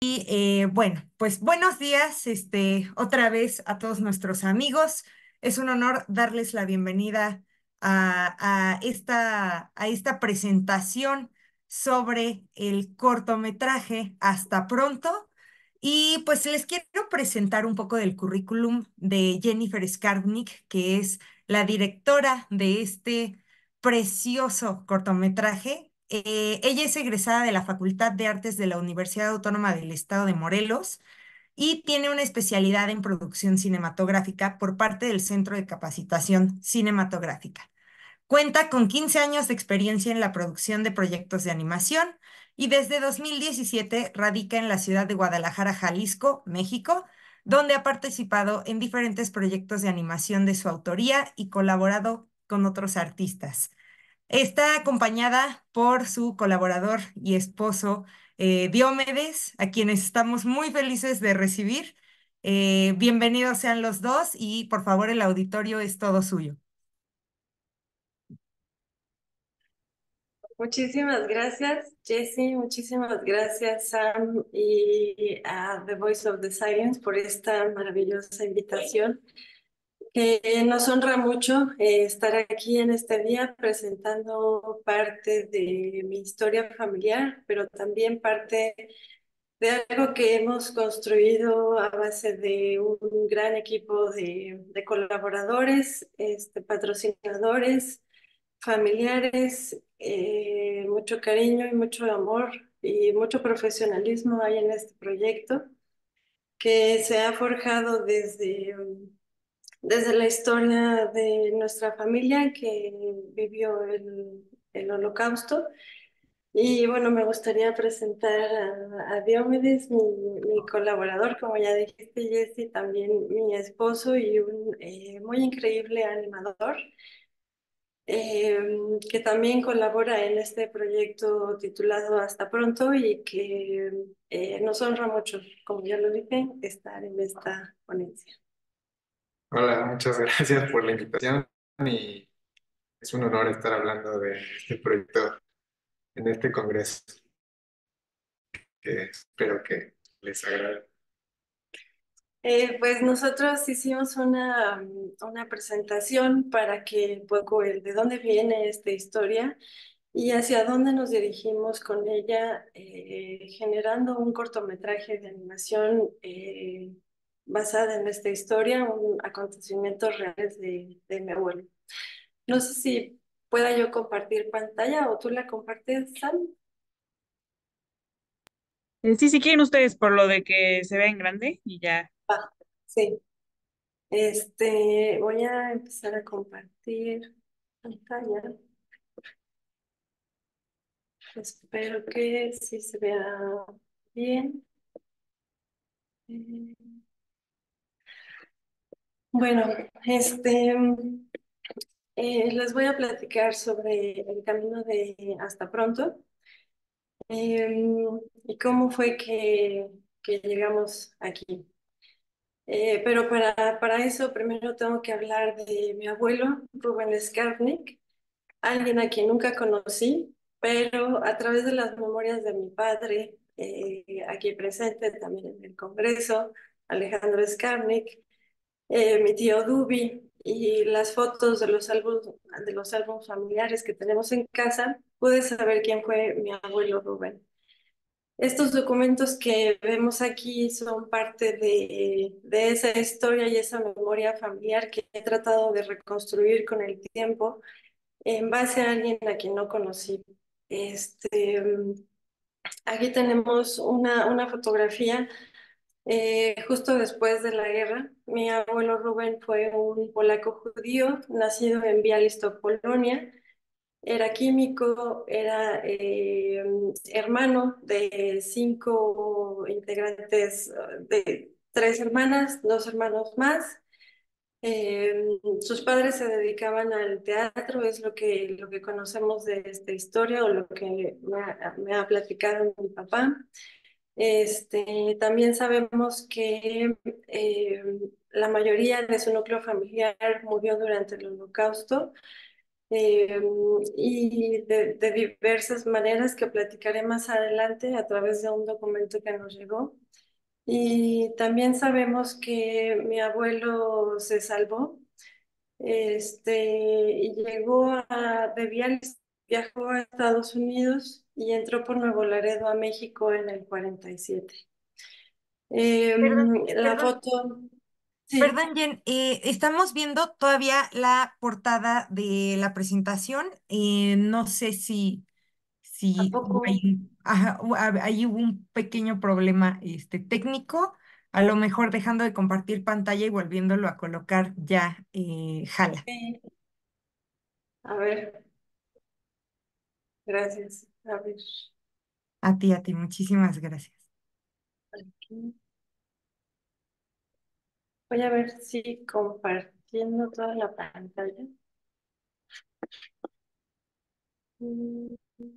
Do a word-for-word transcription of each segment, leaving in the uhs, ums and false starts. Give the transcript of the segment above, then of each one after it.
Eh, bueno, pues buenos días, este, otra vez a todos nuestros amigos. Es un honor darles la bienvenida a, a esta, a esta presentación sobre el cortometraje Hasta Pronto. Y pues les quiero presentar un poco del currículum de Jennifer Skarvnik, que es la directora de este precioso cortometraje. Eh, ella es egresada de la Facultad de Artes de la Universidad Autónoma del Estado de Morelos y tiene una especialidad en producción cinematográfica por parte del Centro de Capacitación Cinematográfica. Cuenta con quince años de experiencia en la producción de proyectos de animación y desde dos mil diecisiete radica en la ciudad de Guadalajara, Jalisco, México, donde ha participado en diferentes proyectos de animación de su autoría y colaborado con otros artistas. Está acompañada por su colaborador y esposo, eh, Diomedes, a quienes estamos muy felices de recibir. Eh, bienvenidos sean los dos y por favor el auditorio es todo suyo. Muchísimas gracias, Jessie. Muchísimas gracias, Sam y a The Voice of the Silence por esta maravillosa invitación. Que nos honra mucho eh, estar aquí en este día presentando parte de mi historia familiar, pero también parte de algo que hemos construido a base de un gran equipo de, de colaboradores, este, patrocinadores, familiares, eh, mucho cariño y mucho amor y mucho profesionalismo hay en este proyecto que se ha forjado desde, desde la historia de nuestra familia que vivió el, el Holocausto. Y bueno, me gustaría presentar a, a Diomedes, mi, mi colaborador, como ya dijiste, Jesse, también mi esposo y un eh, muy increíble animador eh, que también colabora en este proyecto titulado Hasta Pronto y que eh, nos honra mucho, como ya lo dije, estar en esta ponencia. Hola, muchas gracias por la invitación y es un honor estar hablando de este proyecto en este congreso que espero que les agrade. Eh, pues nosotros hicimos una, una presentación para que un poco el de dónde viene esta historia y hacia dónde nos dirigimos con ella, eh, generando un cortometraje de animación eh, basada en esta historia, un acontecimientos reales de, de mi abuelo. No sé si pueda yo compartir pantalla o tú la compartes, Sam. Eh, sí, sí quieren ustedes por lo de que se vea en grande y ya. Ah, sí. Este, voy a empezar a compartir pantalla. Espero que sí se vea bien. Eh, Bueno, este, eh, les voy a platicar sobre el camino de Hasta Pronto eh, y cómo fue que, que llegamos aquí. Eh, pero para, para eso primero tengo que hablar de mi abuelo, Rubén Skarvnik, alguien a quien nunca conocí, pero a través de las memorias de mi padre, eh, aquí presente también en el Congreso, Alejandro Skarvnik, eh, mi tío Dubi y las fotos de los álbumes, de los álbumes familiares que tenemos en casa, pude saber quién fue mi abuelo Rubén. Estos documentos que vemos aquí son parte de, de esa historia y esa memoria familiar que he tratado de reconstruir con el tiempo en base a alguien a quien no conocí. Este, aquí tenemos una, una fotografía eh, justo después de la guerra. Mi abuelo Rubén fue un polaco judío nacido en Białystok, Polonia. Era químico, era eh, hermano de cinco integrantes, de tres hermanas, dos hermanos más. Eh, sus padres se dedicaban al teatro, es lo que, lo que conocemos de esta historia o lo que me ha, me ha platicado mi papá. Este, también sabemos que eh, la mayoría de su núcleo familiar murió durante el Holocausto. eh, y de, de diversas maneras que platicaré más adelante a través de un documento que nos llegó. Y también sabemos que mi abuelo se salvó, este, y llegó a, de Bialis, viajó a Estados Unidos y entró por Nuevo Laredo a México en el cuarenta y siete. Perdón, Em, la perdón, foto, sí, perdón, Jen, eh, estamos viendo todavía la portada de la presentación. Eh, no sé si, ¿a si hubo poco? ahí, ajá, hu- hab- ahí hubo un pequeño problema este, técnico. A lo mejor dejando de compartir pantalla y volviéndolo a colocar ya, eh, jala. Sí. A ver, gracias. A ver, A ti, a ti, muchísimas gracias. aquí. Voy a ver si compartiendo toda la pantalla. Mm,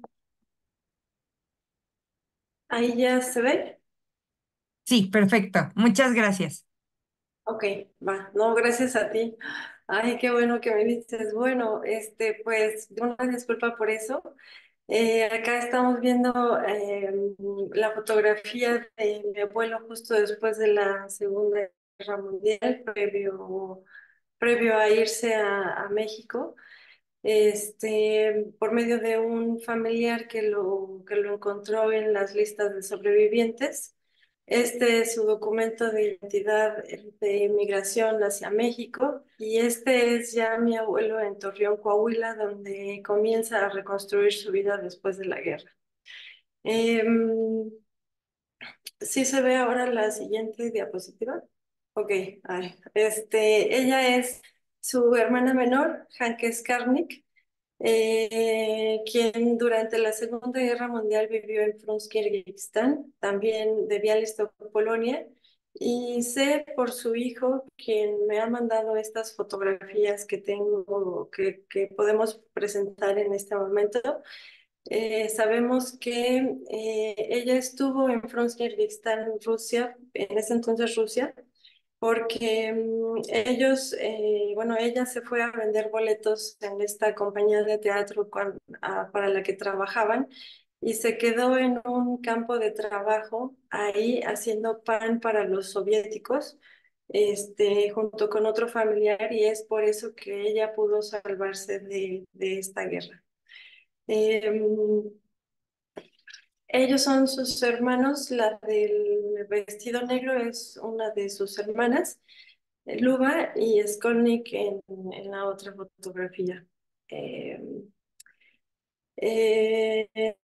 Ahí ya se ve. Sí, perfecto. Muchas gracias. Ok, va. No, gracias a ti. Ay, qué bueno que me dices. Bueno, este, pues, una disculpa por eso. Eh, acá estamos viendo eh, la fotografía de mi abuelo justo después de la Segunda Guerra Mundial, previo, previo a irse a, a México, este, por medio de un familiar que lo, que lo encontró en las listas de sobrevivientes. Este es su documento de identidad de inmigración hacia México y este es ya mi abuelo en Torreón, Coahuila, donde comienza a reconstruir su vida después de la guerra. Em, ¿Sí se ve ahora la siguiente diapositiva? Ok, ay, este, ella es su hermana menor, Hanke Skarnik, eh, quien durante la Segunda Guerra Mundial vivió en Kirguistán, también de Białystok, Polonia, y sé por su hijo, quien me ha mandado estas fotografías que tengo, que, que podemos presentar en este momento. Eh, sabemos que eh, ella estuvo en Kirguistán, Rusia, en ese entonces Rusia, porque mm, ellos, eh, bueno, ella se fue a vender boletos en esta compañía de teatro cuan- ah, para la que trabajaban y se quedó en un campo de trabajo ahí haciendo pan para los soviéticos, este, junto con otro familiar, y es por eso que ella pudo salvarse de, de esta guerra. Em, Ellos son sus hermanos, la del vestido negro es una de sus hermanas, eh, Luba, y Skolnik en, en la otra fotografía. Eh, eh,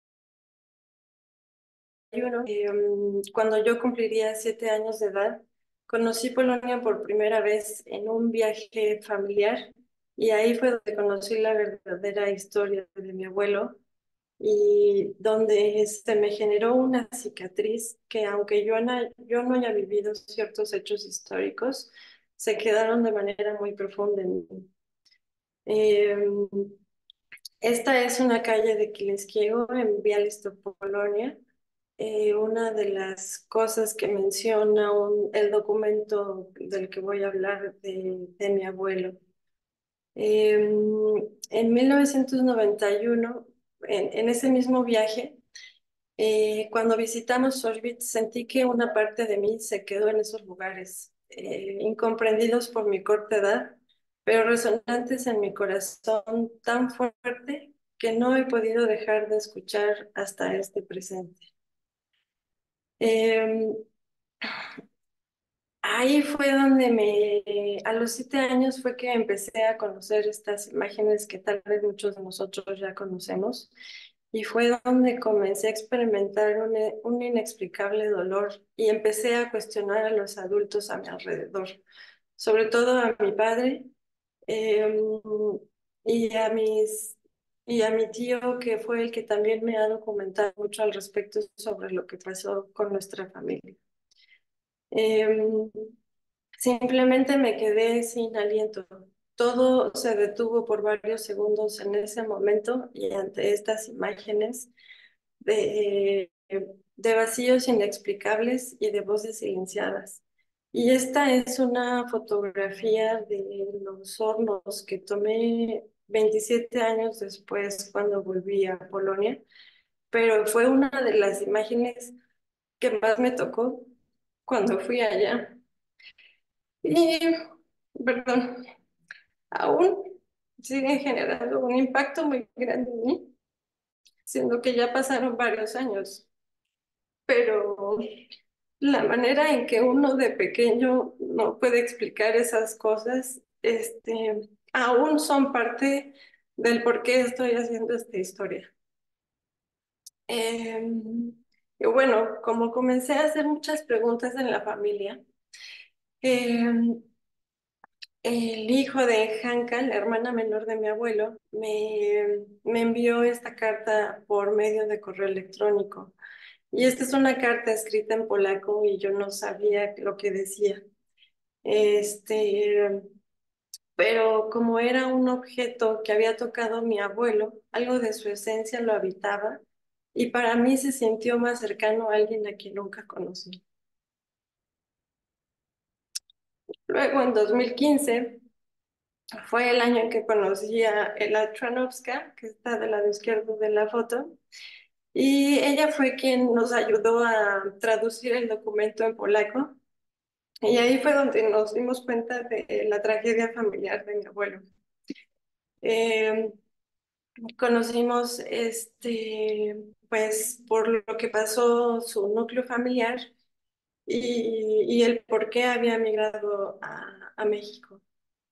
hay uno, eh, um, cuando yo cumpliría siete años de edad, conocí Polonia por primera vez en un viaje familiar y ahí fue donde conocí la verdadera historia de mi abuelo y donde se me generó una cicatriz que aunque yo no, yo no haya vivido ciertos hechos históricos, se quedaron de manera muy profunda en mí. Eh, Esta es una calle de Kileskiego en Białystok, Polonia. Eh, una de las cosas que menciona un- el documento del que voy a hablar de, de mi abuelo. Eh, en mil novecientos noventa y uno, en, en ese mismo viaje, eh, cuando visitamos Sorbit, sentí que una parte de mí se quedó en esos lugares, eh, incomprendidos por mi corta edad, pero resonantes en mi corazón tan fuerte que no he podido dejar de escuchar hasta este presente. Eh, Ahí fue donde me, a los siete años fue que empecé a conocer estas imágenes que tal vez muchos de nosotros ya conocemos, y fue donde comencé a experimentar un, un inexplicable dolor y empecé a cuestionar a los adultos a mi alrededor, sobre todo a mi padre, eh, y a mis, y a mi tío, que fue el que también me ha documentado mucho al respecto sobre lo que pasó con nuestra familia. Em, Simplemente me quedé sin aliento. Todo se detuvo por varios segundos en ese momento y ante estas imágenes de, de vacíos inexplicables y de voces silenciadas. Y esta es una fotografía de los hornos que tomé veintisiete años después cuando volví a Polonia, pero fue una de las imágenes que más me tocó cuando fui allá. Y, perdón, aún siguen generando un impacto muy grande en mí, siendo que ya pasaron varios años, pero la manera en que uno de pequeño no puede explicar esas cosas, este, aún son parte del por qué estoy haciendo esta historia. Eh, y bueno, como comencé a hacer muchas preguntas en la familia, eh, el hijo de Hanka, la hermana menor de mi abuelo, me, me envió esta carta por medio de correo electrónico. Y esta es una carta escrita en polaco y yo no sabía lo que decía. Este, pero como era un objeto que había tocado mi abuelo, algo de su esencia lo habitaba y para mí se sintió más cercano a alguien a quien nunca conocí. Luego, en dos mil quince, fue el año en que conocí a Ela Tranowska, que está del lado izquierdo de la foto, y ella fue quien nos ayudó a traducir el documento en polaco. Y ahí fue donde nos dimos cuenta de la tragedia familiar de mi abuelo. Eh, Conocimos, este, pues, por lo que pasó su núcleo familiar y, y el por qué había migrado a, a México.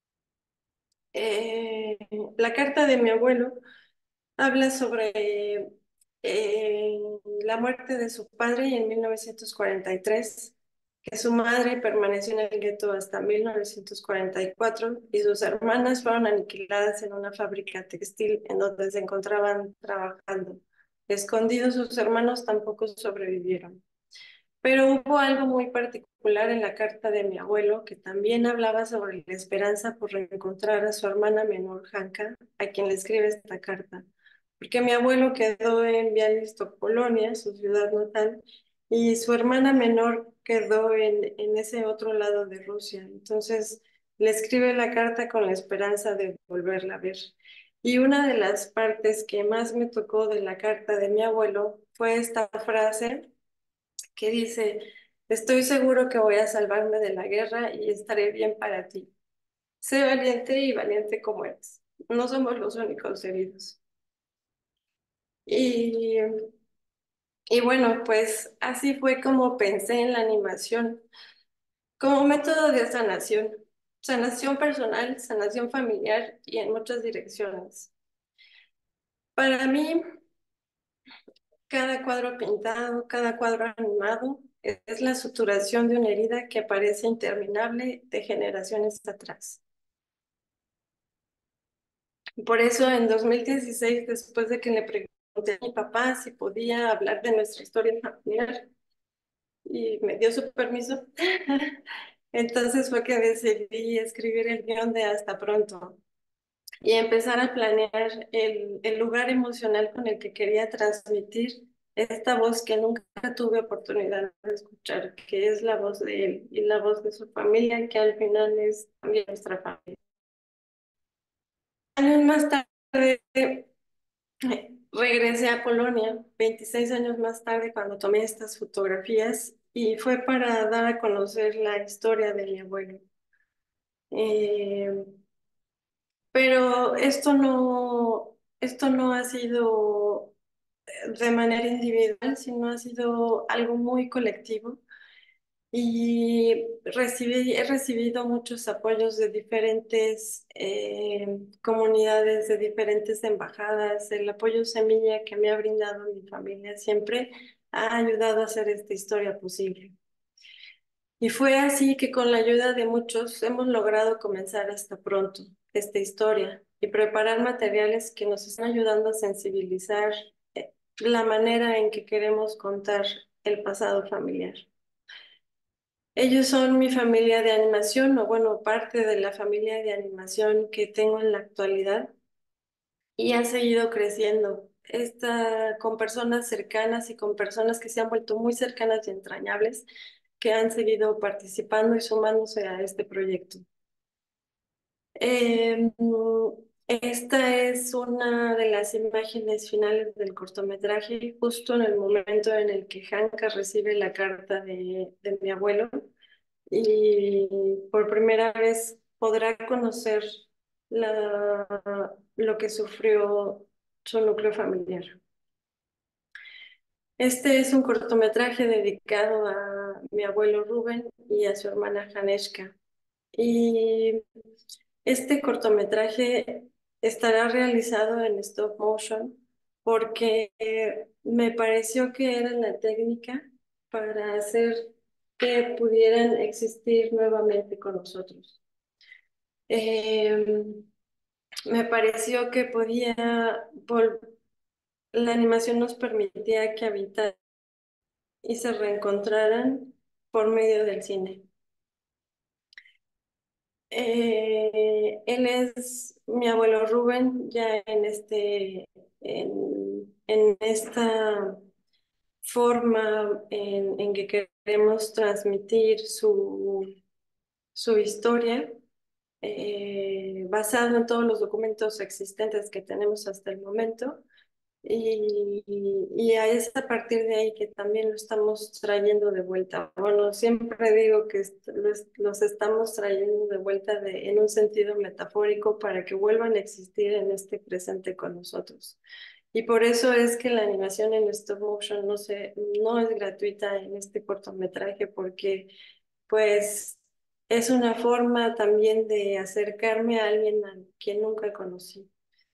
Eh, la carta de mi abuelo habla sobre eh, la muerte de su padre en mil novecientos cuarenta y tres, que su madre permaneció en el gueto hasta mil novecientos cuarenta y cuatro y sus hermanas fueron aniquiladas en una fábrica textil en donde se encontraban trabajando. Escondidos, sus hermanos tampoco sobrevivieron. Pero hubo algo muy particular en la carta de mi abuelo que también hablaba sobre la esperanza por reencontrar a su hermana menor, Hanka, a quien le escribe esta carta. Porque mi abuelo quedó en Białystok, Polonia, su ciudad natal, y su hermana menor quedó en, en ese otro lado de Rusia. Entonces le escribe la carta con la esperanza de volverla a ver. Y una de las partes que más me tocó de la carta de mi abuelo fue esta frase que dice: estoy seguro que voy a salvarme de la guerra y estaré bien para ti. Sé valiente y valiente como eres. No somos los únicos heridos. Y, y bueno, pues así fue como pensé en la animación, como método de sanación, sanación personal, sanación familiar y en muchas direcciones. Para mí, cada cuadro pintado, cada cuadro animado es la suturación de una herida que parece interminable de generaciones atrás. Por eso en dos mil dieciséis, después de que le pregunté a mi papá si podía hablar de nuestra historia familiar y me dio su permiso, entonces fue que decidí escribir el guión de Hasta Pronto y empezar a planear el, el lugar emocional con el que quería transmitir esta voz que nunca tuve oportunidad de escuchar, que es la voz de él y la voz de su familia, que al final es también nuestra familia. Años más tarde, regresé a Polonia, veintiséis años más tarde, cuando tomé estas fotografías, y fue para dar a conocer la historia de mi abuelo. Eh, pero esto no, esto no ha sido de manera individual, sino ha sido algo muy colectivo. Y recibí, he recibido muchos apoyos de diferentes eh, comunidades, de diferentes embajadas. El apoyo semilla que me ha brindado mi familia siempre ha ayudado a hacer esta historia posible. Y fue así que con la ayuda de muchos hemos logrado comenzar hasta pronto esta historia y preparar materiales que nos están ayudando a sensibilizar eh, la manera en que queremos contar el pasado familiar. Ellos son mi familia de animación, o bueno, parte de la familia de animación que tengo en la actualidad y ha seguido creciendo. Esta, con personas cercanas y con personas que se han vuelto muy cercanas y entrañables, que han seguido participando y sumándose a este proyecto. Eh, Esta es una de las imágenes finales del cortometraje, justo en el momento en el que Hanka recibe la carta de, de mi abuelo y por primera vez podrá conocer la, lo que sufrió su núcleo familiar. Este es un cortometraje dedicado a mi abuelo Rubén y a su hermana Haneshka. Y este cortometraje estará realizado en stop motion porque eh, me pareció que era la técnica para hacer que pudieran existir nuevamente con nosotros. Eh, Me pareció que podía vol- la animación nos permitía que habitaran y se reencontraran por medio del cine. Eh, él es mi abuelo Rubén, ya en este, en, en esta forma en, en que queremos transmitir su, su historia, eh, basado en todos los documentos existentes que tenemos hasta el momento. Y, y es a partir de ahí que también lo estamos trayendo de vuelta. Bueno, siempre digo que est- los, los estamos trayendo de vuelta de, en un sentido metafórico para que vuelvan a existir en este presente con nosotros. Y por eso es que la animación en stop motion no se, no es gratuita en este cortometraje, porque pues es una forma también de acercarme a alguien a quien nunca conocí.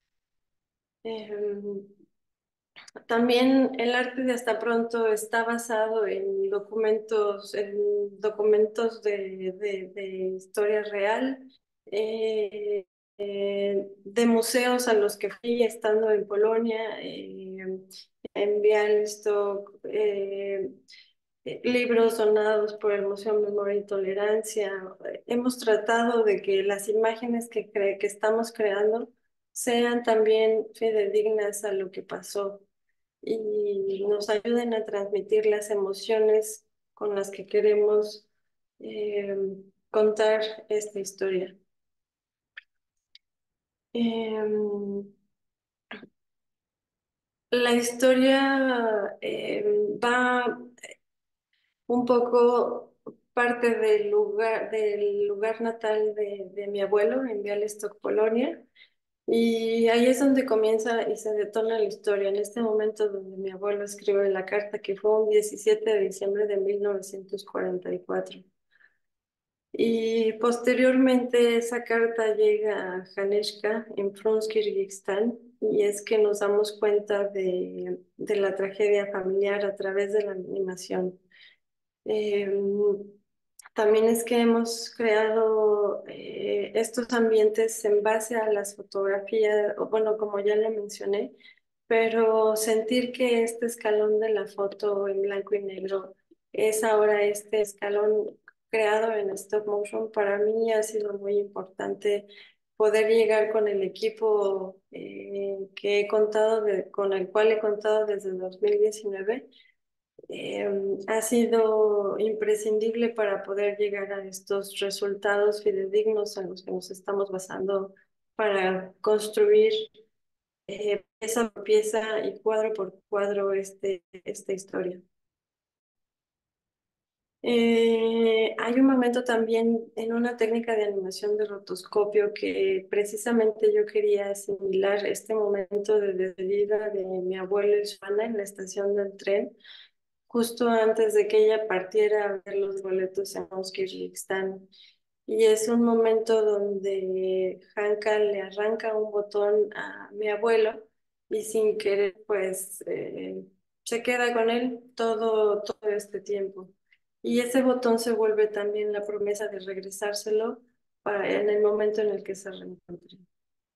Em, También el arte de Hasta Pronto está basado en documentos, en documentos de, de, de historia real, eh, eh, de museos a los que fui estando en Polonia, eh, en Białystok, eh, eh, libros donados por el Museo Memoria y Tolerancia. Hemos tratado de que las imágenes que, cre que estamos creando sean también fidedignas a lo que pasó y nos ayuden a transmitir las emociones con las que queremos eh, contar esta historia. Eh, la historia eh, va un poco parte del lugar, del lugar natal de, de mi abuelo en Białystok, Polonia. Y ahí es donde comienza y se detona la historia, en este momento donde mi abuelo escribe la carta, que fue un diecisiete de diciembre de mil novecientos cuarenta y cuatro. Y posteriormente esa carta llega a Haneshka en Frunskirgistan y es que nos damos cuenta de, de la tragedia familiar a través de la animación. Eh, También es que hemos creado eh, estos ambientes en base a las fotografías, o bueno, como ya le mencioné, pero sentir que este escalón de la foto en blanco y negro es ahora este escalón creado en stop motion, para mí ha sido muy importante poder llegar con el equipo eh, que he contado, de- con el cual he contado desde dos mil diecinueve. Eh, ha sido imprescindible para poder llegar a estos resultados fidedignos en los que nos estamos basando para construir eh, pieza por pieza y cuadro por cuadro este, esta historia. Eh, hay un momento también en una técnica de animación de rotoscopio que precisamente yo quería asimilar este momento de despedida de mi abuela y su hermana en la estación del tren justo antes de que ella partiera a ver los boletos en Uzbekistán. Y es un momento donde Hanka le arranca un botón a mi abuelo y sin querer, pues, eh, se queda con él todo, todo este tiempo. Y ese botón se vuelve también la promesa de regresárselo para, en el momento en el que se reencuentren.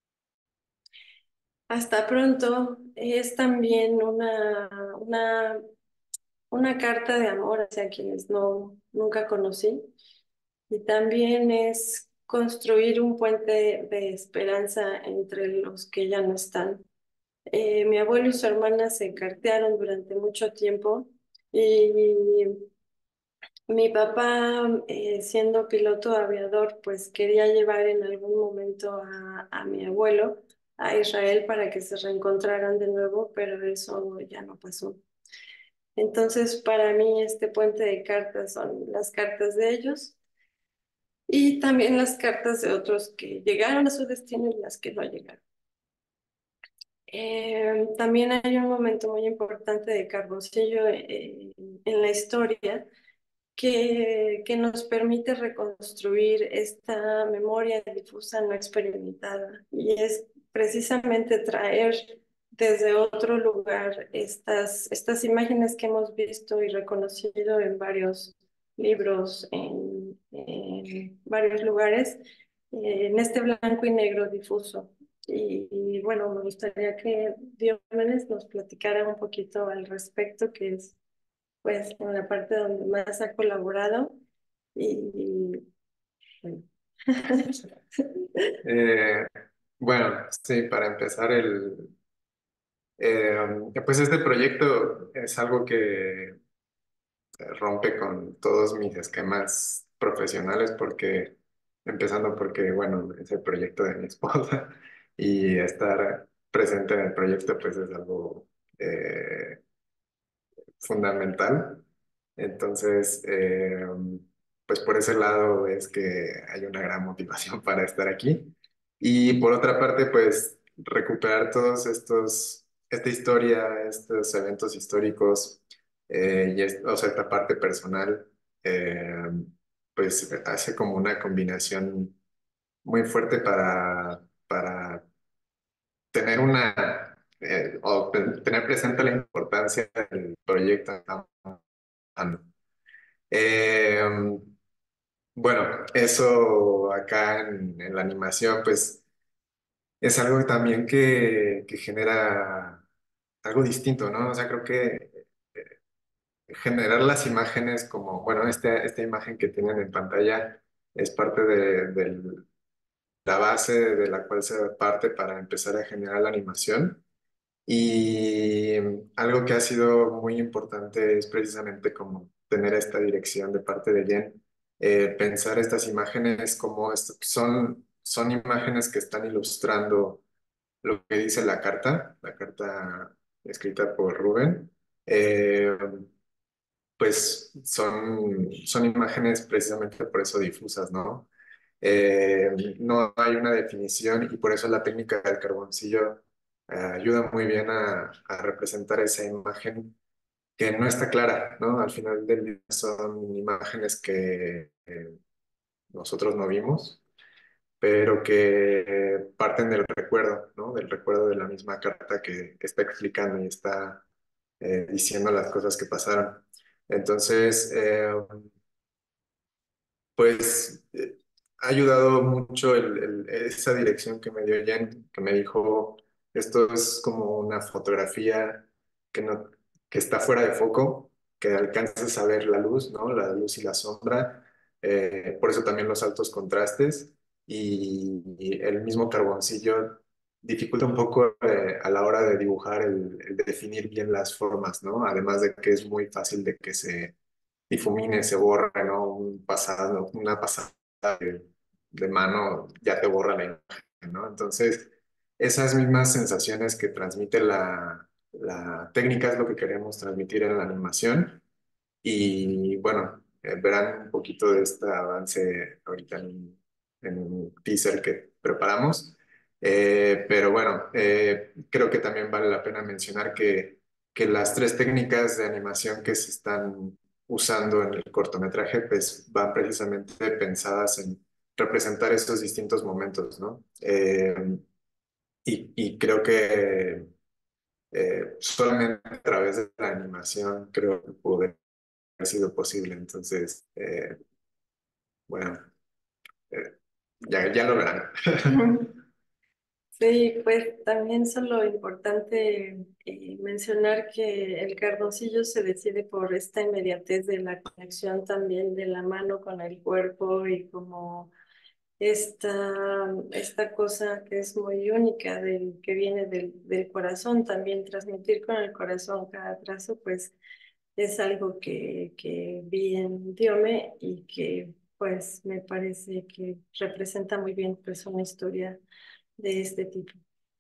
Hasta pronto es también una, una una carta de amor hacia quienes no, nunca conocí. Y también es construir un puente de esperanza entre los que ya no están. Eh, mi abuelo y su hermana se cartearon durante mucho tiempo y Mi papá, eh, siendo piloto aviador, pues quería llevar en algún momento a, a mi abuelo a Israel para que se reencontraran de nuevo, pero eso ya no pasó. Entonces, para mí, este puente de cartas son las cartas de ellos y también las cartas de otros que llegaron a su destino y las que no llegaron. Eh, también hay un momento muy importante de Carboncillo eh, en la historia que, que nos permite reconstruir esta memoria difusa no experimentada y es precisamente traer desde otro lugar estas, estas imágenes que hemos visto y reconocido en varios libros, en, en varios lugares, eh, en este blanco y negro difuso. Y, y bueno, me gustaría que Diomedes nos platicara un poquito al respecto, que es pues en la parte donde más ha colaborado y bueno. Eh, bueno, sí, para empezar, el, eh, pues este proyecto es algo que rompe con todos mis esquemas profesionales porque, empezando porque, bueno, es el proyecto de mi esposa y estar presente en el proyecto pues es algo eh, fundamental. Entonces, eh, pues por ese lado es que hay una gran motivación para estar aquí. Y por otra parte, pues recuperar todos estos, esta historia, estos eventos históricos eh, y es- o sea, esta parte personal, eh, pues hace como una combinación muy fuerte para, para tener una, eh, o te- tener presente la importancia del proyecto que estamos trabajando. Eh, bueno, eso acá en, en la animación, pues es algo también que, que genera algo distinto, ¿no? O sea, creo que generar las imágenes como, bueno, este, esta imagen que tienen en pantalla es parte de, del- la base de la cual se parte para empezar a generar la animación. Y algo que ha sido muy importante es precisamente como tener esta dirección de parte de Jen, eh, pensar estas imágenes como est- son, son imágenes que están ilustrando lo que dice la carta, la carta escrita por Rubén. Eh, pues son, son imágenes precisamente por eso difusas, ¿no? Eh, no hay una definición y por eso la técnica del carboncillo eh, ayuda muy bien a, a representar esa imagen que no está clara, ¿no? Al final del día son imágenes que eh, nosotros no vimos, pero que eh, parten del recuerdo, ¿no? Del recuerdo de la misma carta que está explicando y está eh, diciendo las cosas que pasaron. Entonces, eh, pues eh, ha ayudado mucho el- el- esa dirección que me dio Jen, que me dijo, esto es como una fotografía que, no, que está fuera de foco, que alcanzas a ver la luz, ¿no? La luz y la sombra. Eh, por eso también los altos contrastes y, y el mismo carboncillo dificulta un poco eh, a la hora de dibujar el, el definir bien las formas, ¿no? Además de que es muy fácil de que se difumine, se borra, ¿no? Un pasado, una pasada de, de mano ya te borra la imagen, ¿no? Entonces, esas mismas sensaciones que transmite la, la técnica es lo que queremos transmitir en la animación. Y bueno, eh, verán un poquito de este avance ahorita en, en un teaser que preparamos. Eh, pero bueno, eh, creo que también vale la pena mencionar que, que las tres técnicas de animación que se están usando en el cortometraje pues van precisamente pensadas en representar esos distintos momentos, ¿no? Eh, y, y creo que eh, solamente a través de la animación creo que pude ha sido posible. Entonces, eh, bueno, eh, ya, ya lo verán. Sí, pues también solo importante eh, mencionar que el carboncillo se decide por esta inmediatez de la conexión también de la mano con el cuerpo y como esta, esta cosa que es muy única del, que viene del, del corazón, también transmitir con el corazón cada trazo, pues es algo que, que vi en Diome y que pues me parece que representa muy bien pues una historia de este tipo.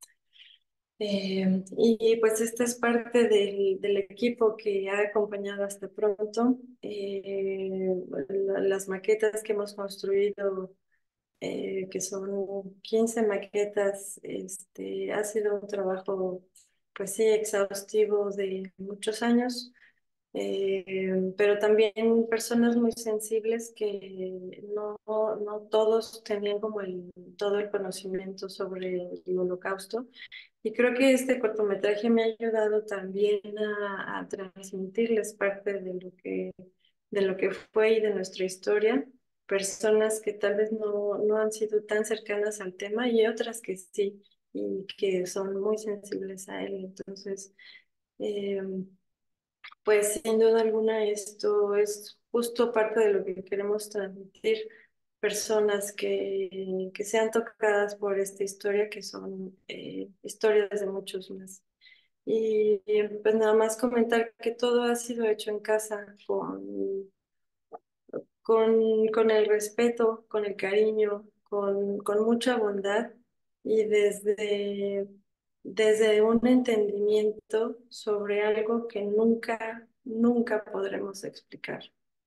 Eh, y pues esta es parte del, del equipo que ha acompañado hasta pronto. Eh, la- las maquetas que hemos construido, eh, que son quince maquetas, este, ha sido un trabajo, pues sí, exhaustivo de muchos años, eh, pero también personas muy sensibles que no, no todos tenían como el, todo el conocimiento sobre el holocausto. Y creo que este cortometraje me ha ayudado también a, a transmitirles parte de lo que, de lo que fue y de nuestra historia, personas que tal vez no, no han sido tan cercanas al tema y otras que sí, y que son muy sensibles a él. Entonces, eh, pues sin duda alguna esto es justo parte de lo que queremos transmitir, personas que, que sean tocadas por esta historia, que son eh, historias de muchos más. Y pues nada más comentar que todo ha sido hecho en casa con, con, con el respeto, con el cariño, con, con mucha bondad y desde, desde un entendimiento sobre algo que nunca, nunca podremos explicar.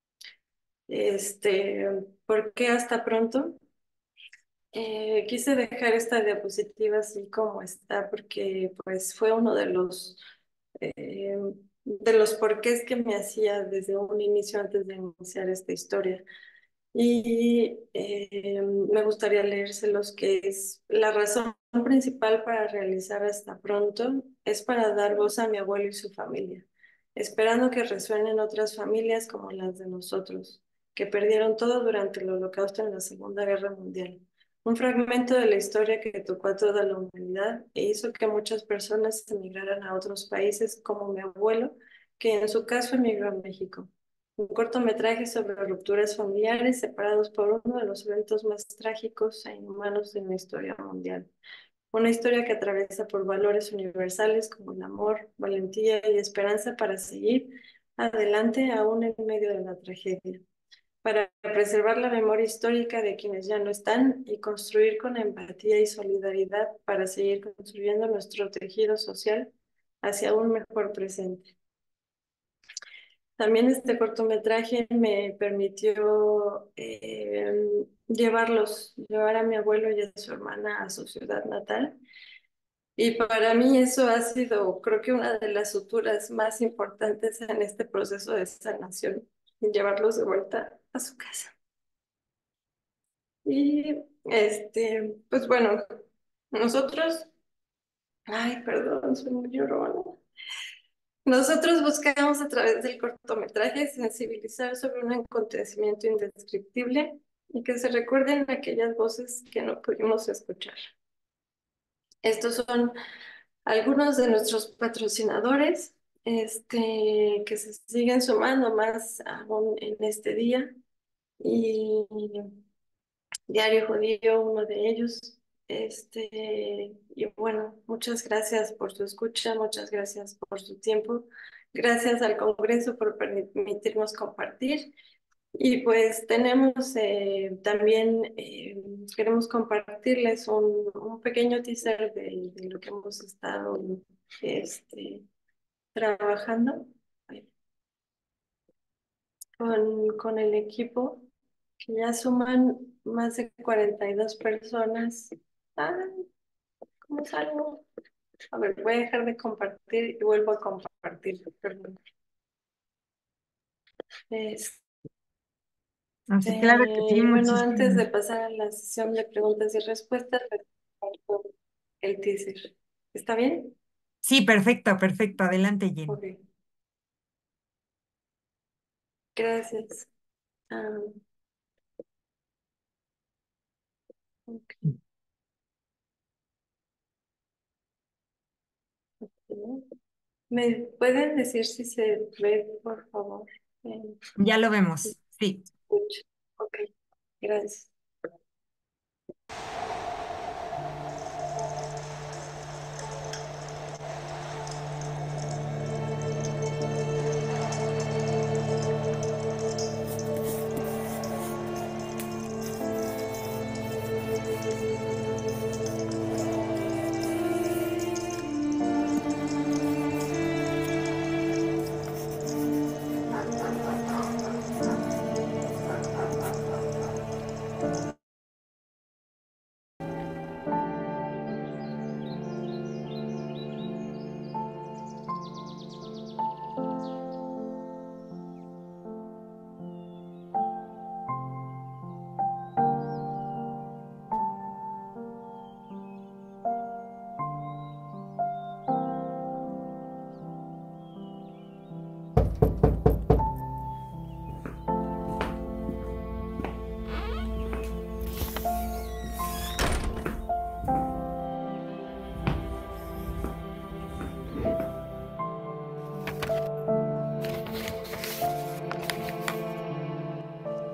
Este, ¿por qué hasta pronto? Eh, quise dejar esta diapositiva así como está porque pues fue uno de los eh, de los porqués que me hacía desde un inicio antes de iniciar esta historia. Y eh, me gustaría leérselos, que es la razón principal para realizar hasta pronto es para dar voz a mi abuelo y su familia, esperando que resuenen otras familias como las de nosotros, que perdieron todo durante el Holocausto en la Segunda Guerra Mundial. Un fragmento de la historia que tocó a toda la humanidad e hizo que muchas personas emigraran a otros países, como mi abuelo, que en su caso emigró a México. Un cortometraje sobre rupturas familiares separados por uno de los eventos más trágicos e inhumanos de la historia mundial. Una historia que atraviesa por valores universales como el amor, valentía y esperanza para seguir adelante aún en medio de la tragedia. Para preservar la memoria histórica de quienes ya no están y construir con empatía y solidaridad para seguir construyendo nuestro tejido social hacia un mejor presente. También este cortometraje me permitió eh, llevarlos, llevar a mi abuelo y a su hermana a su ciudad natal. Y para mí eso ha sido, creo que una de las suturas más importantes en este proceso de sanación, llevarlos de vuelta a su casa. Y este, pues bueno, nosotros, ay, perdón, soy muy llorona. Nosotros buscamos a través del cortometraje sensibilizar sobre un acontecimiento indescriptible y que se recuerden aquellas voces que no pudimos escuchar. Estos son algunos de nuestros patrocinadores, este, que se siguen sumando más aún en este día. Y Diario Judío, uno de ellos. Este, y bueno, muchas gracias por su escucha, muchas gracias por su tiempo, gracias al Congreso por permitirnos compartir. Y pues tenemos eh, también, eh, queremos compartirles un, un pequeño teaser de, de lo que hemos estado este, trabajando con, con el equipo, que ya suman más de cuarenta y dos personas. Ay, ¿cómo salgo? A ver, voy a dejar de compartir y vuelvo a compartir, perdón. Este, Así, claro que sí, y bueno, antes muchísimas. de pasar a la sesión de preguntas y respuestas, les comparto el teaser. ¿Está bien? Sí, perfecto, perfecto. Adelante, Jenny. Ok, gracias. Ah, ok. ¿Me pueden decir si se ve, por favor? Eh, Ya lo vemos. Sí. escucho. Ok, gracias.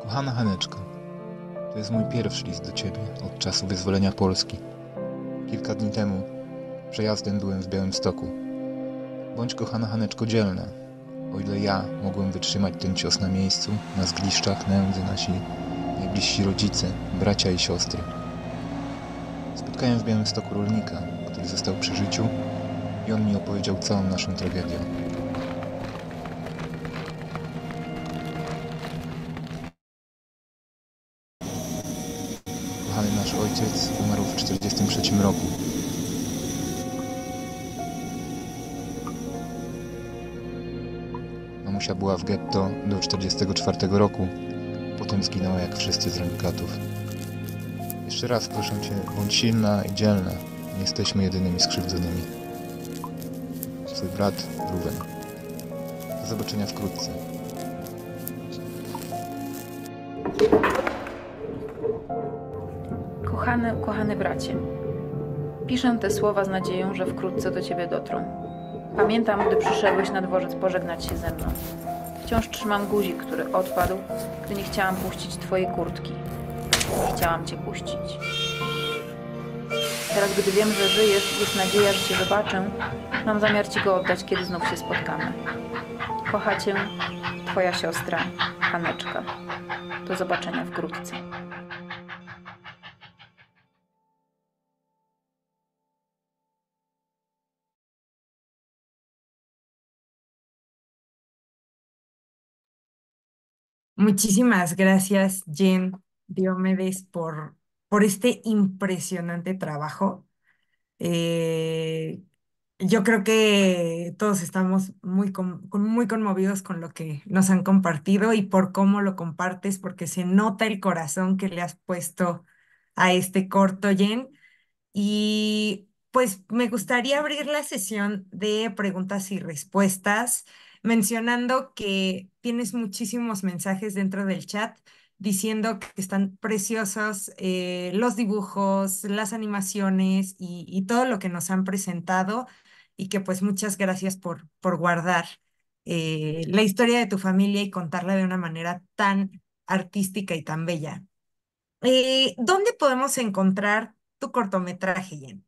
Kochana Haneczko, to jest mój pierwszy list do Ciebie od czasu wyzwolenia Polski. Kilka dni temu przejazdem byłem w Białymstoku. Bądź, kochana Haneczko, dzielna. O ile ja mogłem wytrzymać ten cios na miejscu, na zgliszczach nędzy nasi najbliżsi rodzice, bracia i siostry. Spotkałem w Białymstoku rolnika, który został przy życiu i on mi opowiedział całą naszą tragedię. Kochany nasz ojciec umarł w czterdziestym trzecim roku. Mamusia była w getto do czterdziestego czwartego roku. Potem zginęła jak wszyscy z rąk katów. Jeszcze raz proszę Cię, bądź silna i dzielna. Nie jesteśmy jedynymi skrzywdzonymi. Twój brat Ruben. Do zobaczenia wkrótce. Kochany, ukochany bracie, piszę te słowa z nadzieją, że wkrótce do Ciebie dotrą. Pamiętam, gdy przyszedłeś na dworzec pożegnać się ze mną. Wciąż trzymam guzik, który odpadł, gdy nie chciałam puścić Twojej kurtki. Nie chciałam Cię puścić. Teraz, gdy wiem, że żyjesz, jest nadzieja, że Cię zobaczę, mam zamiar Ci go oddać, kiedy znów się spotkamy. Kocha Cię, Twoja siostra, Haneczka. Do zobaczenia wkrótce. Muchísimas gracias, Jen Diomedes, por, por este impresionante trabajo. Eh, yo creo que todos estamos muy, con- con- muy conmovidos con lo que nos han compartido y por cómo lo compartes, porque se nota el corazón que le has puesto a este corto, Jen. Y pues me gustaría abrir la sesión de preguntas y respuestas, mencionando que tienes muchísimos mensajes dentro del chat diciendo que están preciosos eh, los dibujos, las animaciones y, y todo lo que nos han presentado y que pues muchas gracias por, por guardar eh, la historia de tu familia y contarla de una manera tan artística y tan bella. Eh, ¿dónde podemos encontrar tu cortometraje, Jen?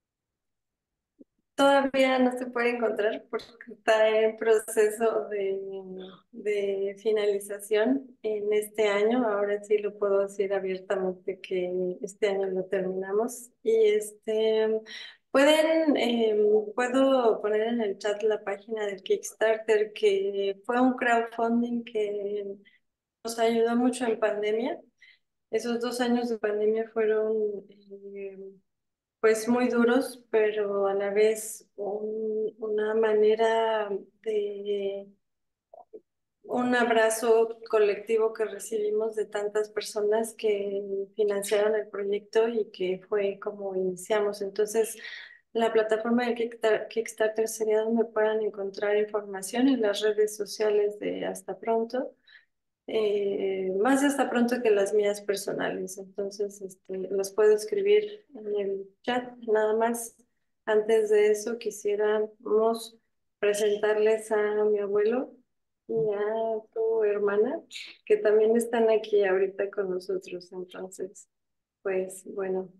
Todavía no se puede encontrar porque está en proceso de, de finalización en este año. Ahora sí lo puedo decir abiertamente que este año lo terminamos. Y este, pueden, eh, puedo poner en el chat la página del Kickstarter, que fue un crowdfunding que nos ayudó mucho en pandemia. Esos dos años de pandemia fueron eh, pues muy duros, pero a la vez un- una manera de un abrazo colectivo que recibimos de tantas personas que financiaron el proyecto y que fue como iniciamos. Entonces, la plataforma de Kickstar- Kickstarter sería donde puedan encontrar información en las redes sociales de Hasta Pronto, eh, más hasta pronto que las mías personales. Entonces, este, los puedo escribir en el chat. Nada más, antes de eso, quisiéramos presentarles a mi abuelo y a tu hermana, que también están aquí ahorita con nosotros. Entonces, pues bueno.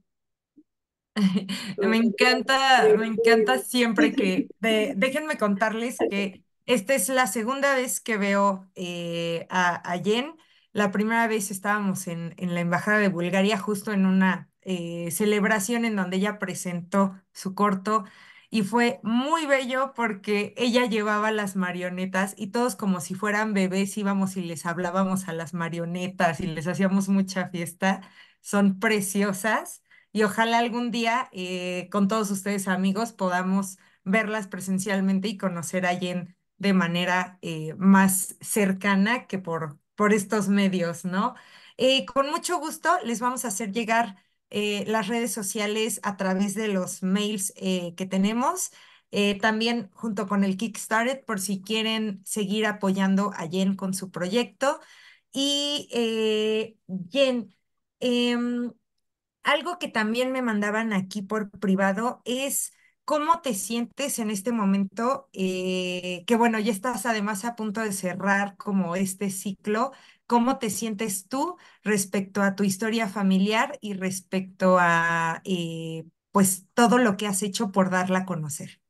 Me encanta, me encanta siempre que, de- déjenme contarles que esta es la segunda vez que veo eh, a, a Jen. La primera vez estábamos en, en la Embajada de Bulgaria, justo en una eh, celebración en donde ella presentó su corto y fue muy bello porque ella llevaba las marionetas y todos como si fueran bebés íbamos y les hablábamos a las marionetas y les hacíamos mucha fiesta. Son preciosas y ojalá algún día eh, con todos ustedes amigos podamos verlas presencialmente y conocer a Jen de manera eh, más cercana que por, por estos medios, ¿no? Eh, con mucho gusto les vamos a hacer llegar eh, las redes sociales a través de los mails eh, que tenemos. Eh, también junto con el Kickstarter por si quieren seguir apoyando a Jen con su proyecto. Y eh, Jen, em, algo que también me mandaban aquí por privado es cómo te sientes en este momento, eh, que bueno, ya estás además a punto de cerrar como este ciclo cómo te sientes tú respecto a tu historia familiar y respecto a eh, pues todo lo que has hecho por darla a conocer.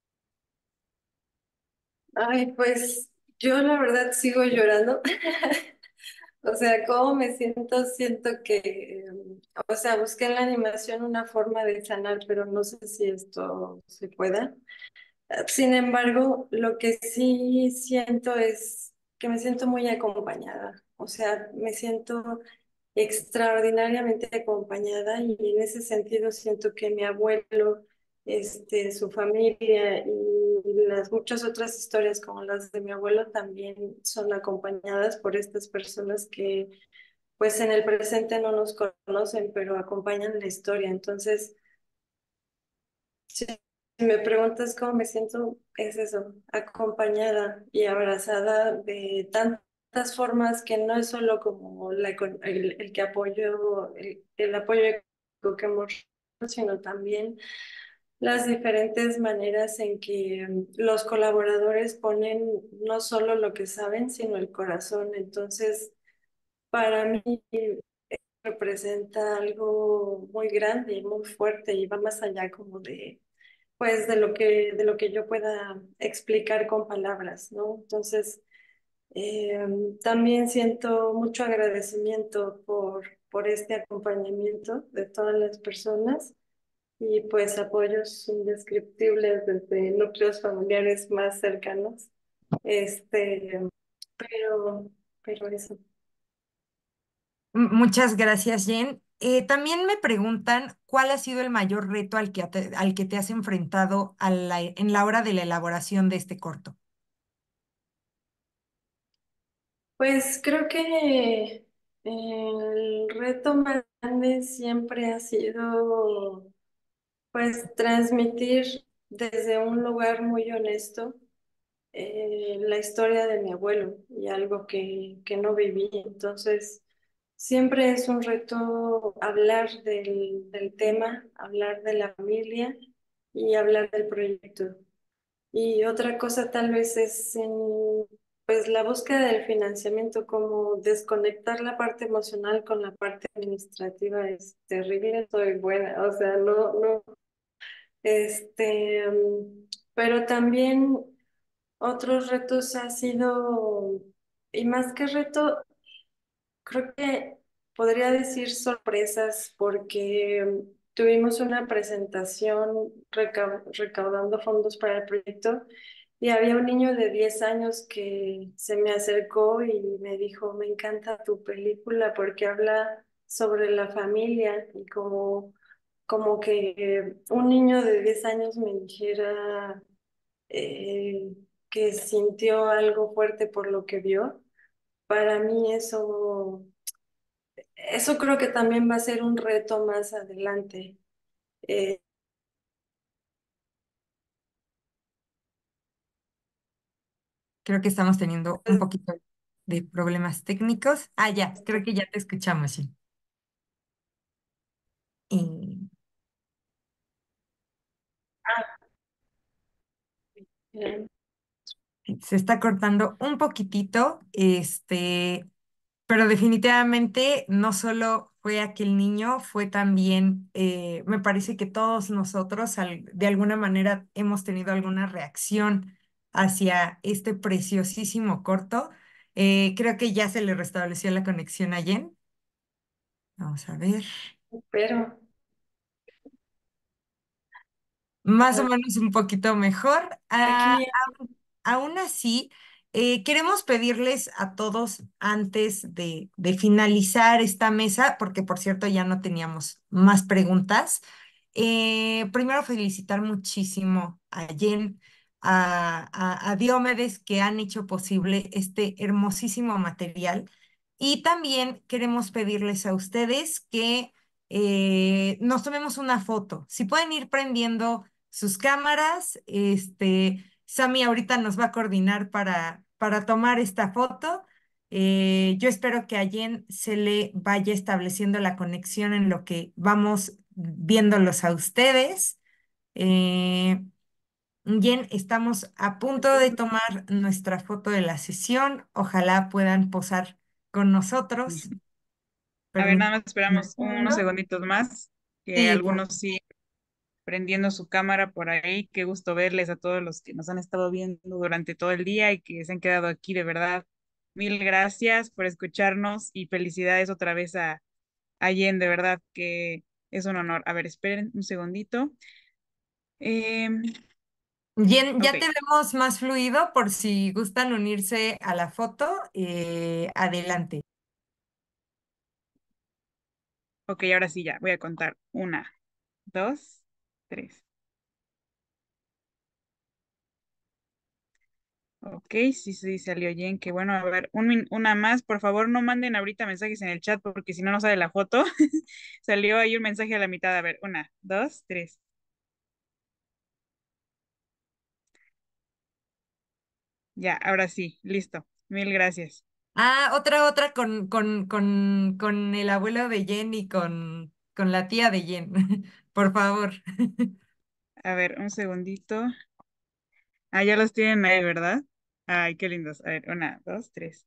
Ay, pues yo la verdad sigo llorando. O sea, ¿cómo me siento? Siento que, em, o sea, busqué en la animación una forma de sanar, pero no sé si esto se pueda. Sin embargo, lo que sí siento es que me siento muy acompañada. O sea, me siento extraordinariamente acompañada y en ese sentido siento que mi abuelo, este, su familia y las muchas otras historias como las de mi abuelo también son acompañadas por estas personas que pues en el presente no nos conocen, pero acompañan la historia. Entonces, si me preguntas cómo me siento, es eso, acompañada y abrazada de tantas formas que no es solo como la, econ- el, el que apoyo, el, el apoyo económico que hemos recibido, sino también las diferentes maneras en que mm, los colaboradores ponen no solo lo que saben, sino el corazón. Entonces, para mí representa algo muy grande y muy fuerte y va más allá como de pues de lo que, de lo que yo pueda explicar con palabras, ¿no? Entonces, eh, también siento mucho agradecimiento por, por este acompañamiento de todas las personas y pues apoyos indescriptibles desde núcleos familiares más cercanos. Este, pero, pero eso. M- Muchas gracias, Jen. Eh, también me preguntan cuál ha sido el mayor reto al que, te- al que te has enfrentado a la- en la hora de la elaboración de este corto. Pues creo que el reto más grande siempre ha sido pues transmitir desde un lugar muy honesto eh, la historia de mi abuelo y algo que, que no viví. Entonces, siempre es un reto hablar del, del tema, hablar de la familia y hablar del proyecto. Y otra cosa tal vez es en, pues la búsqueda del financiamiento, como desconectar la parte emocional con la parte administrativa es terrible, soy buena, o sea, no, no, este, mm, pero también otros retos ha sido, y más que reto, creo que podría decir sorpresas porque mm, tuvimos una presentación recau- recaudando fondos para el proyecto y había un niño de diez años que se me acercó y me dijo, me encanta tu película porque habla sobre la familia y como, como que eh, un niño de diez años me dijera eh, que sintió algo fuerte por lo que vio. Para mí eso, eso creo que también va a ser un reto más adelante. Eh, Creo que estamos teniendo un poquito de problemas técnicos. Ah, ya, creo que ya te escuchamos, sí. Y eh, se está cortando un poquitito, este, pero definitivamente no solo fue aquel niño, fue también, eh, me parece que todos nosotros al- de alguna manera hemos tenido alguna reacción hacia este preciosísimo corto. Eh, creo que ya se le restableció la conexión a Jen. Vamos a ver. pero Más o ah, menos un poquito mejor. Ah, aquí aún así, eh, queremos pedirles a todos antes de, de finalizar esta mesa, porque por cierto ya no teníamos más preguntas. Eh, primero felicitar muchísimo a Jen, a, a, a Diomedes que han hecho posible este hermosísimo material. Y también queremos pedirles a ustedes que eh, nos tomemos una foto. Si pueden ir prendiendo sus cámaras, este Sami ahorita nos va a coordinar para, para tomar esta foto. Eh, yo espero que a Jen se le vaya estableciendo la conexión en lo que vamos viéndolos a ustedes. Eh, Jen, estamos a punto de tomar nuestra foto de la sesión. Ojalá puedan posar con nosotros. A ver, nada Permítanme más un esperamos unos segundo. segunditos más, que Sí, por- algunos sí prendiendo su cámara por ahí. Qué gusto verles a todos los que nos han estado viendo durante todo el día y que se han quedado aquí, de verdad. Mil gracias por escucharnos y felicidades otra vez a, a Jen, de verdad que es un honor. A ver, esperen un segundito. Em, Jen, ok, ya te vemos más fluido por si gustan unirse a la foto. Eh, adelante. ok, ahora sí ya, voy a contar. Una, dos, tres. Ok, sí, sí, salió Jen, qué bueno. A ver, un min- una más, por favor, no manden ahorita mensajes en el chat porque si no, no sale la foto. Salió ahí un mensaje a la mitad. A ver, una, dos, tres. Ya, ahora sí, listo. Mil gracias. Ah, otra, otra con, con, con, con el abuelo de Jen y con, con la tía de Jen, por favor. A ver, un segundito. Ah, ya los tienen ahí, ¿verdad? Ay, qué lindos. A ver, una, dos, tres.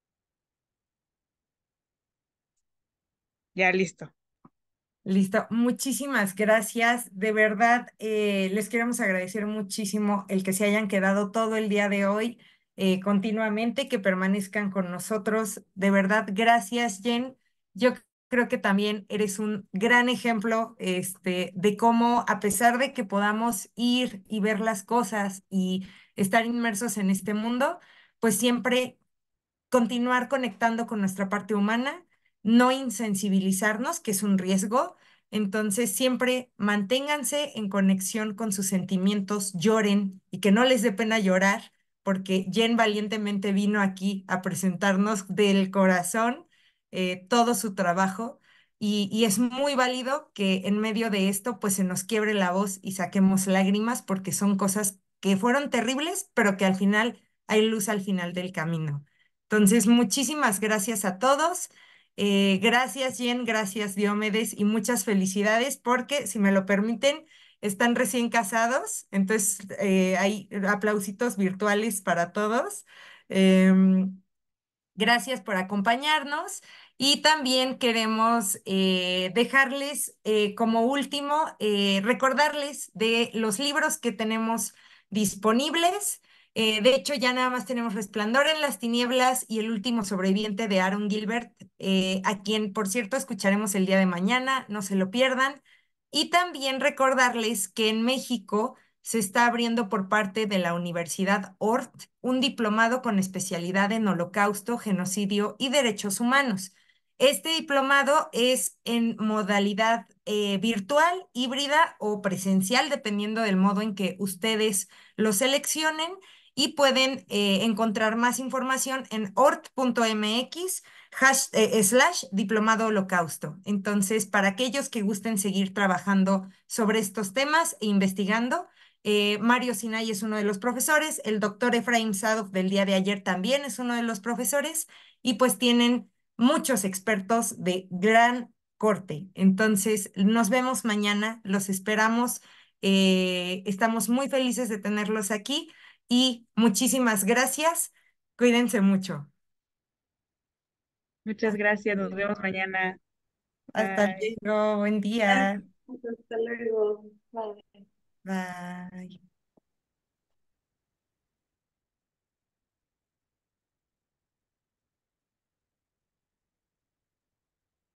Ya, listo. Listo, muchísimas gracias. De verdad, eh, les queremos agradecer muchísimo el que se hayan quedado todo el día de hoy eh, continuamente, que permanezcan con nosotros. De verdad, gracias, Jen. Yo creo que también eres un gran ejemplo, este, de cómo, a pesar de que podamos ir y ver las cosas y estar inmersos en este mundo, pues siempre continuar conectando con nuestra parte humana, no insensibilizarnos, que es un riesgo. Entonces, siempre manténganse en conexión con sus sentimientos, lloren y que no les dé pena llorar, porque Jen valientemente vino aquí a presentarnos del corazón eh, todo su trabajo. Y, y es muy válido que en medio de esto pues se nos quiebre la voz y saquemos lágrimas porque son cosas que fueron terribles, pero que al final hay luz al final del camino. Entonces, muchísimas gracias a todos. Eh, gracias, Jen, gracias, Diomedes, y muchas felicidades porque, si me lo permiten, están recién casados. Entonces, eh, hay aplausitos virtuales para todos. Em, Gracias por acompañarnos y también queremos eh, dejarles eh, como último, eh, recordarles de los libros que tenemos disponibles. Eh, de hecho, ya nada más tenemos Resplandor en las tinieblas y El último sobreviviente de Aaron Gilbert, eh, a quien, por cierto, escucharemos el día de mañana, no se lo pierdan. Y también recordarles que en México se está abriendo por parte de la Universidad Ort un diplomado con especialidad en Holocausto, genocidio y derechos humanos. Este diplomado es en modalidad eh, virtual, híbrida o presencial, dependiendo del modo en que ustedes lo seleccionen, y pueden eh, encontrar más información en ort.mx hash, eh, slash diplomado holocausto. Entonces, para aquellos que gusten seguir trabajando sobre estos temas e investigando, eh, Mario Sinay es uno de los profesores, el doctor Efraim Sadov del día de ayer también es uno de los profesores, y pues tienen muchos expertos de gran corte. Entonces, nos vemos mañana, los esperamos, eh, estamos muy felices de tenerlos aquí y muchísimas gracias. Cuídense mucho. Muchas gracias. Nos vemos mañana. Hasta Bye. luego, buen día. Hasta luego. Bye. Bye.